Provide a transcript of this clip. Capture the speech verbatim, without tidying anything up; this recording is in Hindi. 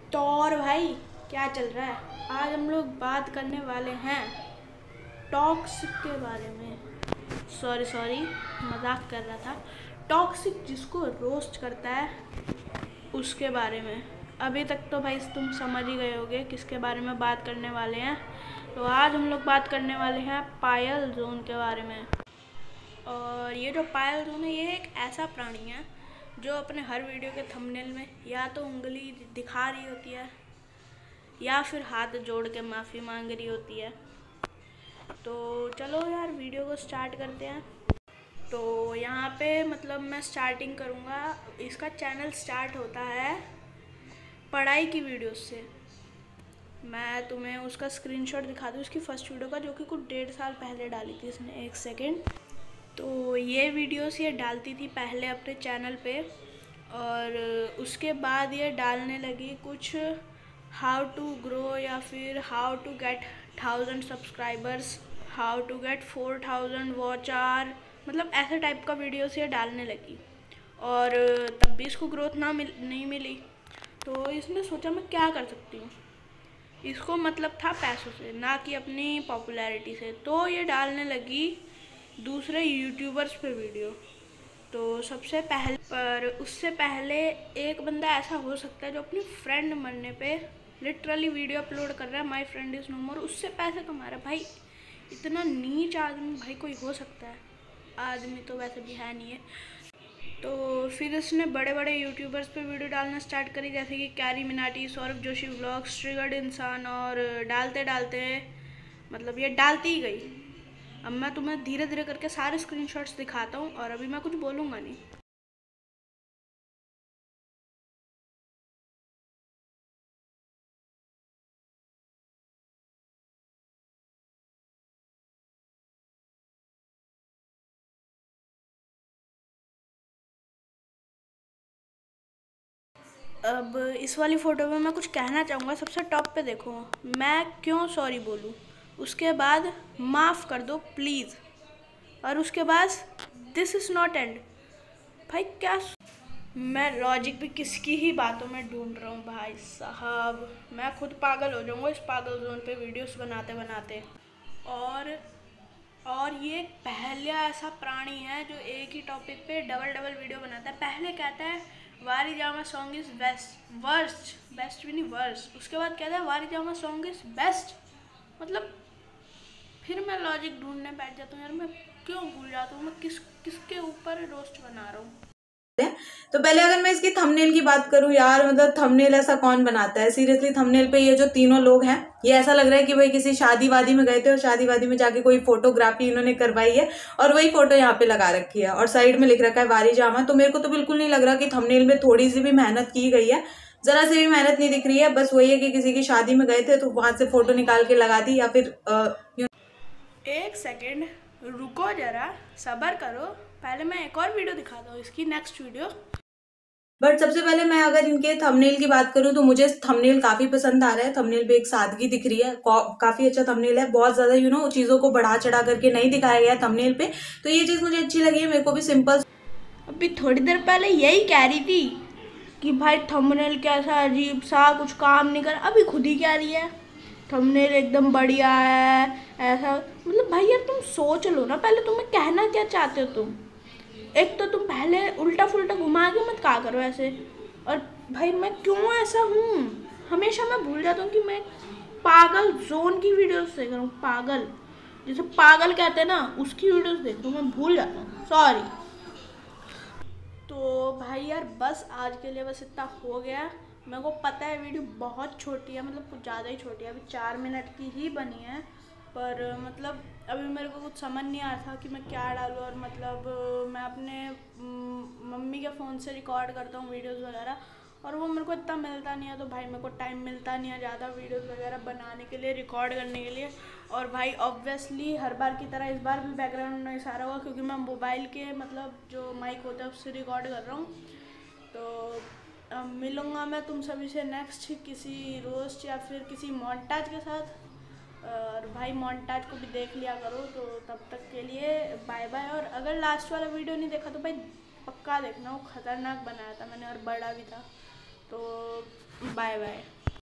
तो और भाई क्या चल रहा है? आज हम लोग बात करने वाले हैं टॉक्सिक के बारे में। सॉरी सॉरी मजाक कर रहा था। टॉक्सिक जिसको रोस्ट करता है उसके बारे में। अभी तक तो भाई तुम समझ ही गए होगे किसके बारे में बात करने वाले हैं। तो आज हम लोग बात करने वाले हैं पायल जोन के बारे में। और ये जो पायल जोन है ये एक ऐसा प्राणी है जो अपने हर वीडियो के थंबनेल में या तो उंगली दिखा रही होती है या फिर हाथ जोड़ के माफ़ी मांग रही होती है। तो चलो यार वीडियो को स्टार्ट करते हैं। तो यहाँ पे मतलब मैं स्टार्टिंग करूँगा। इसका चैनल स्टार्ट होता है पढ़ाई की वीडियोस से। मैं तुम्हें उसका स्क्रीनशॉट दिखा दूँ उसकी फ़र्स्ट वीडियो का, जो कि कुछ डेढ़ साल पहले डाली थी इसने। एक सेकेंड। तो ये वीडियोस ये डालती थी पहले अपने चैनल पे, और उसके बाद ये डालने लगी कुछ हाउ टू ग्रो या फिर how to get thousand subscribers, how to get four thousand watch hour, मतलब ऐसे टाइप का वीडियोस ये डालने लगी। और तब भी इसको ग्रोथ ना मिल नहीं मिली। तो इसने सोचा मैं क्या कर सकती हूँ। इसको मतलब था पैसों से, ना कि अपनी पॉपुलैरिटी से। तो ये डालने लगी दूसरे यूट्यूबर्स पे वीडियो। तो सबसे पहले पर उससे पहले एक बंदा ऐसा हो सकता है जो अपनी फ्रेंड मरने पे लिटरली वीडियो अपलोड कर रहा है, my friend is no more, उससे पैसे कमा रहा है। भाई इतना नीच आदमी भाई कोई हो सकता है? आदमी तो वैसे भी है नहीं है। तो फिर उसने बड़े बड़े यूट्यूबर्स पे वीडियो डालना स्टार्ट करी, जैसे कि कैरी मिनाटी, सौरभ जोशी व्लॉग्स, ट्रिगर्ड इंसान। और डालते डालते मतलब ये डालती ही गई। अब मैं तुम्हें धीरे धीरे करके सारे स्क्रीनशॉट्स दिखाता हूँ और अभी मैं कुछ बोलूँगा नहीं। अब इस वाली फ़ोटो में मैं कुछ कहना चाहूँगा। सबसे टॉप पे देखो, मैं क्यों सॉरी बोलूँ, उसके बाद माफ़ कर दो प्लीज़, और उसके बाद दिस इज़ नॉट एंड। भाई क्या मैं लॉजिक भी किसकी ही बातों में ढूंढ रहा हूँ भाई साहब। मैं खुद पागल हो जाऊँगा इस पागल जोन पे वीडियोस बनाते बनाते। और और ये पहला ऐसा प्राणी है जो एक ही टॉपिक पे डबल डबल वीडियो बनाता है। पहले कहता है वारी जामा song is best, worst, best भी नहीं वर्स्ट। उसके बाद कहता है वारी जामा सॉन्ग इज़ बेस्ट। मतलब फिर मैं लॉजिक ढूंढने बैठ जाता हूँ। यार मैं क्यों भूल जाता हूँ मैं किस किसके ऊपर रोस्ट बना रहा हूँ। तो पहले अगर मैं इसकी थंबनेल की बात करूं यार, मतलब थंबनेल ऐसा कौन बनाता है सीरियसली। थंबनेल पे ये जो तीनों लोग हैं, ये ऐसा लग रहा है कि भाई किसी शादी वादी में गए थे और शादी वादी में जाके कोई फोटोग्राफी इन्होंने करवाई है और वही फोटो यहाँ पे लगा रखी है और साइड में लिख रखा है वारी जामा। तो मेरे को तो बिल्कुल नहीं लग रहा कि थंबनेल में थोड़ी सी भी मेहनत की गई है, जरा सी भी मेहनत नहीं दिख रही है। बस वही है कि किसी की शादी में गए थे तो वहां से फोटो निकाल के लगा दी, या फिर आ, एक सेकेंड रुको, जरा सब्र करो। पहले मैं एक और वीडियो दिखाता हूँ, इसकी नेक्स्ट वीडियो। बट सबसे पहले मैं अगर इनके थंबनेल की बात करूं तो मुझे थंबनेल काफी पसंद आ रहा है। थंबनेल पे एक सादगी दिख रही है, काफी अच्छा थंबनेल है। बहुत ज्यादा यू नो चीजों को बढ़ा चढ़ा करके नहीं दिखाया गया थंबनेल पे, तो ये चीज मुझे अच्छी लगी है। मेरे को भी सिंपल। अभी थोड़ी देर पहले यही कह रही थी कि भाई थंबनेल कैसा अजीब सा, कुछ काम नहीं कर। अभी खुद ही कह रही है थंबनेल एकदम बढ़िया है ऐसा। मतलब भाई यार तुम सोच लो ना, पहले तुम्हें कहना क्या चाहते हो तुम। एक तो तुम पहले उल्टा फुल्टा घुमा के मत कहा करो ऐसे। और भाई मैं क्यों ऐसा हूँ, हमेशा मैं भूल जाता हूँ कि मैं पागल जोन की वीडियोस देख रहा हूँ। पागल जैसे पागल कहते हैं ना, उसकी वीडियोस देख रहा हूँ, मैं भूल जाता हूँ, सॉरी। तो भाई यार बस आज के लिए बस इतना हो गया। मेरे को पता है वीडियो बहुत छोटी है, मतलब कुछ ज़्यादा ही छोटी है, अभी चार मिनट की ही बनी है। पर मतलब अभी मेरे को कुछ समझ नहीं आ रहा था कि मैं क्या डालूँ। और मतलब मैं अपने मम्मी के फ़ोन से रिकॉर्ड करता हूँ वीडियोज़ वगैरह, और वो मेरे को इतना मिलता नहीं है। तो भाई मेरे को टाइम मिलता नहीं है ज़्यादा वीडियोज़ वगैरह बनाने के लिए, रिकॉर्ड करने के लिए। और भाई ऑब्वियसली हर बार की तरह इस बार भी बैकग्राउंड नॉइस आ रहा होगा, क्योंकि मैं मोबाइल के मतलब जो माइक होता है उससे रिकॉर्ड कर रहा हूँ। तो अब मिलूँगा मैं तुम सभी से नेक्स्ट किसी रोस्ट या फिर किसी मोन्टाज के साथ। और भाई मोन्टाज को भी देख लिया करो। तो तब तक के लिए बाय बाय। और अगर लास्ट वाला वीडियो नहीं देखा तो भाई पक्का देखना, वो खतरनाक बनाया था मैंने और बड़ा भी था। तो बाय बाय।